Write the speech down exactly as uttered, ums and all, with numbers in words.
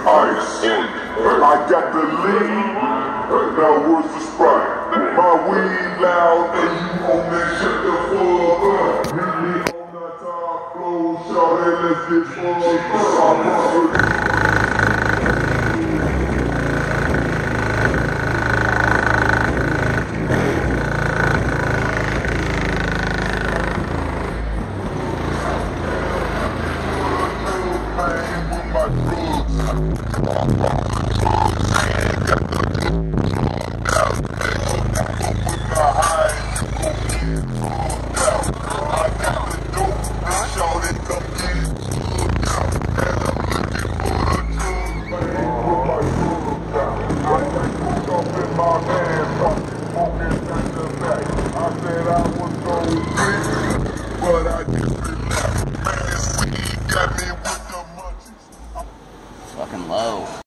ice. I got the lead, now where's the Sprite? My weed loud and you on that shut the fuck up. Meet me on the top floor, shawty, let's get fucked up. I said I was gonna but I just relaxed.